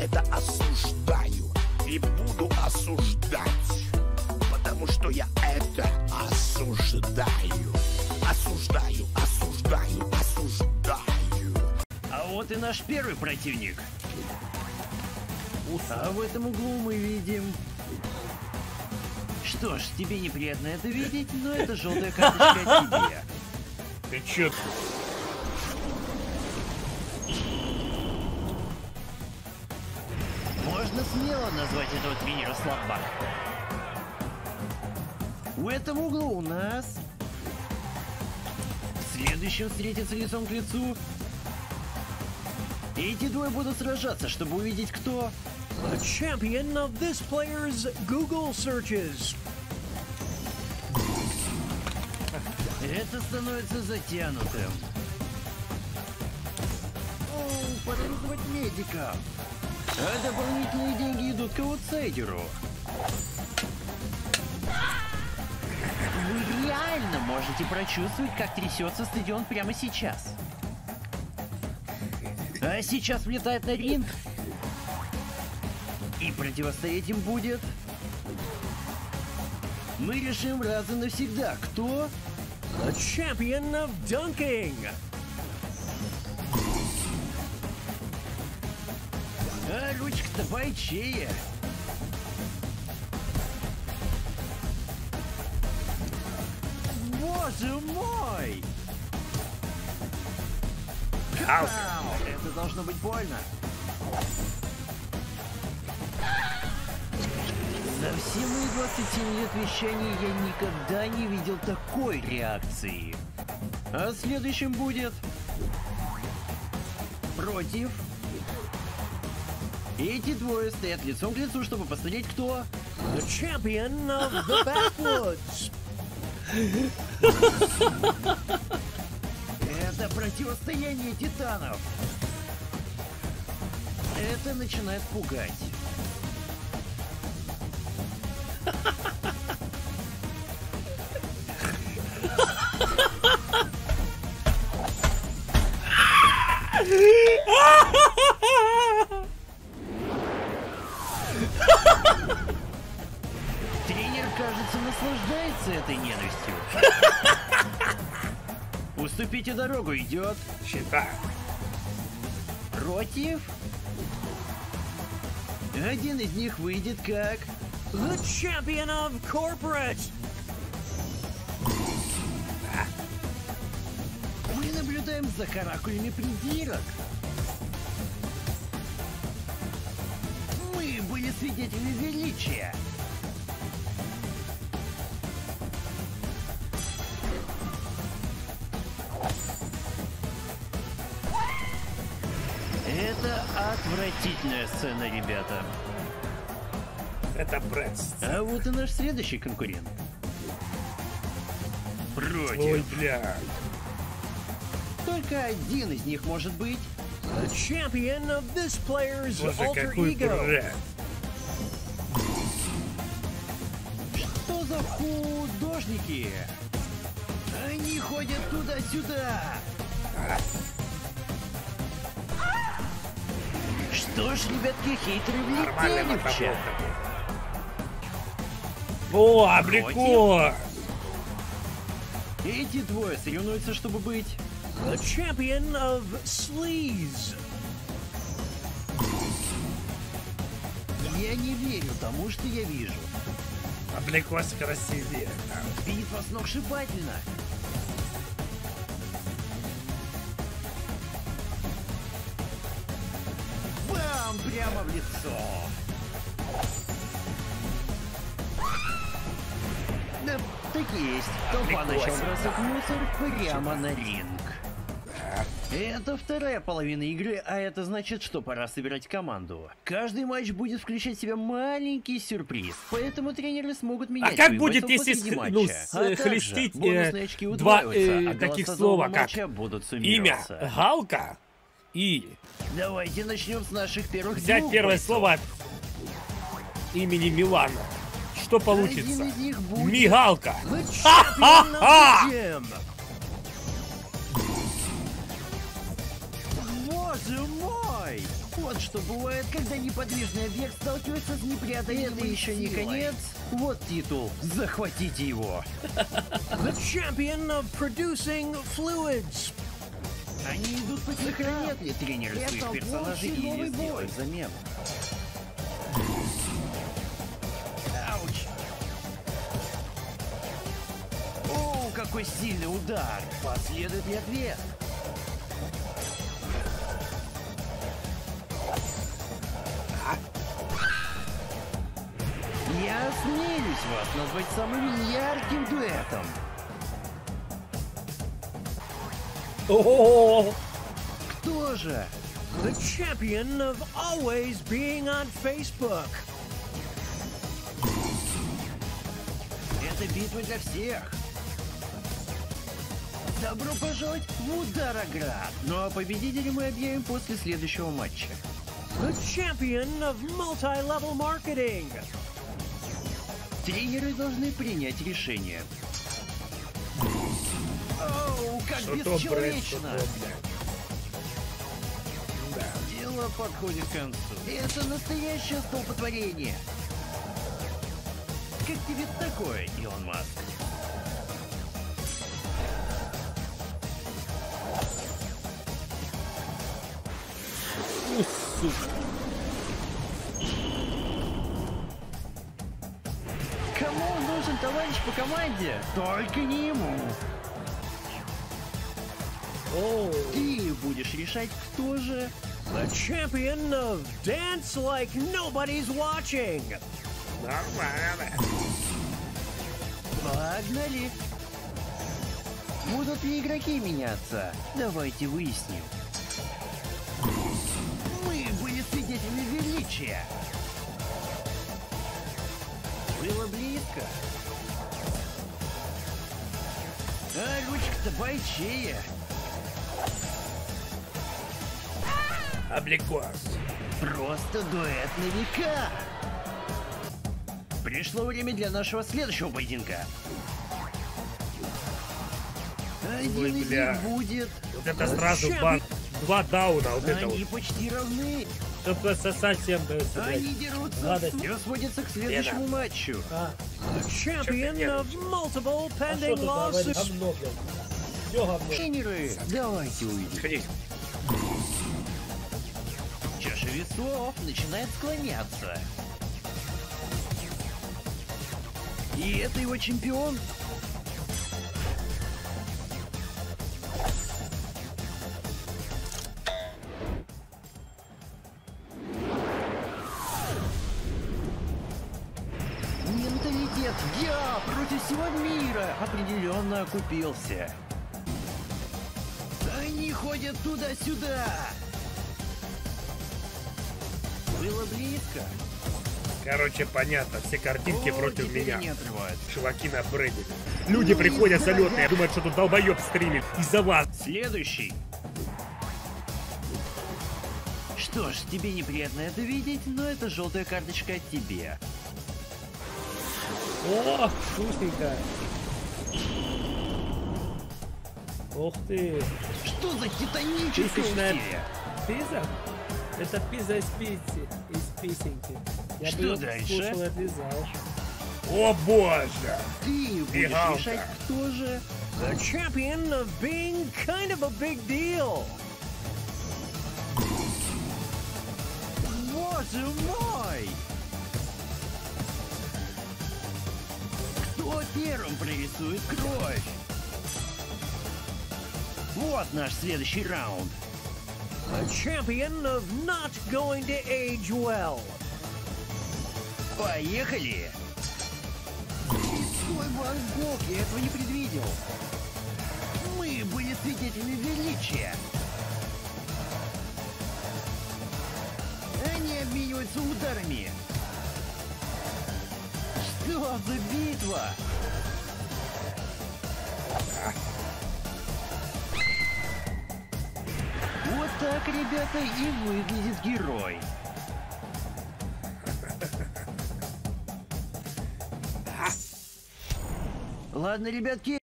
это осуждаю и буду осуждать, потому что я это осуждаю. Осуждаю, осуждаю, осуждаю. А вот и наш первый противник. А в этом углу мы видим... Что ж, тебе неприятно это видеть, но это желтая карточка от тебя. Ты чё? Можно смело назвать этого тренера слабак. В этом углу у нас... В следующем встретятся лицом к лицу. Эти двое будут сражаться, чтобы увидеть, кто... The champion of this player's Google searches. Это становится затянутым. О, пора вызывать медика. А дополнительные деньги идут к аутсайдеру. Вы реально можете прочувствовать, как трясется стадион прямо сейчас. А сейчас влетает на ринг. И противостоять им будет... Мы решим раз и навсегда, кто... The champion of dunking. А ручка-то бойчее. Боже мой! Ау, это должно быть больно. За все мои 27 лет вещания я никогда не видел такой реакции. А следующим будет... Против... Эти двое стоят лицом к лицу, чтобы посмотреть, кто... The champion of the backwoods. Это противостояние титанов. Это начинает пугать. Тренер, кажется, наслаждается этой ненавистью. Уступите дорогу, идет. Считай. Против? Один из них выйдет как... The champion of corporate. Мы наблюдаем за каракулями придирок. Мы были свидетелями величия. Это отвратительная сцена, ребята. Это бред. А вот и наш следующий конкурент. Ой, Против. бля. Только один из них может быть. The champion of this player's Боже, alter какой ego. бред. Что за художники? Они ходят туда-сюда. Что ж, ребятки, хейтеры Нормальный влетели в мотоблок чат. такой. О, абрикос! Эти двое соревнуются, чтобы быть... The champion of sleaze. Я не верю тому, что я вижу. Абрикос красивее. Битва сногсшибательна. Бам! Прямо в лицо. Да, так и есть. Толпа начала бросать мусор прямо на ринг. Это вторая половина игры, а это значит, что пора собирать команду. Каждый матч будет включать в себя маленький сюрприз, поэтому тренеры смогут менять. А как своих будет, бойцов если посреди ну, матча? А также хлестить бонусные очки два удваиваются, а таких голоса слова, нового как матча будут имя суммироваться. Галка и Давайте начнем с наших первых взять двух первое бойцов. слово от имени Милана. Что получится? Один из них будет... Мигалка. The champion of the gym. Боже мой! Вот что бывает, когда неподвижный объект сталкивается с непреодолимой силой. Это еще не конец. Вот титул. Захватите его. The champion of producing fluids. Они идут по телам. Сохранят ли тренеры своих персонажей или сделают замену? Ауч! О, какой сильный удар! Последует ли ответ? Я осмелюсь вас назвать самым ярким дуэтом. О-о-о! Кто же? The champion of always being on Facebook. Это битва для всех. Добро пожаловать в Удароград. Ну а победителя мы объявим после следующего матча. The champion of multi-level marketing. Тренеры должны принять решение. Оу, как бесчеловечно! Дело подходит к концу. Это настоящее столпотворение. Как тебе такое, Илон Маск? Кому он нужен товарищ по команде? Только не ему. Ты будешь решать, кто же. The champion of dance like nobody's watching. Нормально. Погнали. Будут ли игроки меняться? Давайте выясним. Мы были свидетелями величия. Было близко. А ручка-то бойчее. Обликос. Просто дуэт на века. Пришло время для нашего следующего поединка. Один из них будет... Вот это сразу два дауна, вот это вот. Они почти равны. Чтобы совсем... Они дерутся. Все сводится к следующему матчу. The champion of multiple pending lawsuits. Тренеры, давайте увидим. Чаша весов начинает склоняться. И это его чемпион. Менталитет я против всего мира определенно окупился. Они ходят туда-сюда. Было близко. Короче, понятно, все картинки против меня. Не отрываются. Чуваки набредили. Люди приходят залетные, думают, что тут долбоеб стримит из-за вас. Следующий. Что ж, тебе неприятно это видеть, но это желтая карточка от тебя. О, вкусненько. Ух ты. Что за титаническая Тысячная усилие? пиза? Это пиза из писеньки. Я Что бы её дальше? скушал и отлизал. О боже! Ты будешь Бегалка. решать, кто же. The champion of being kind of a big deal. Боже мой! Кто первым прорисует кровь? Вот наш следующий раунд. The champion of not going to age well. Поехали! Святой ваш бог, я этого не предвидел. Мы были свидетелями величия. Они обмениваются ударами. Что за битва? Вот так, ребята, и выглядит герой. Ладно, ребятки.